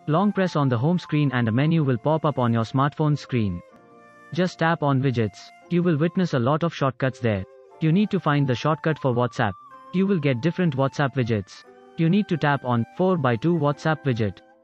Long press on the home screen and a menu will pop up on your smartphone screen. Just tap on widgets. You will witness a lot of shortcuts there. You need to find the shortcut for WhatsApp. You will get different WhatsApp widgets. You need to tap on 4x2 WhatsApp widget.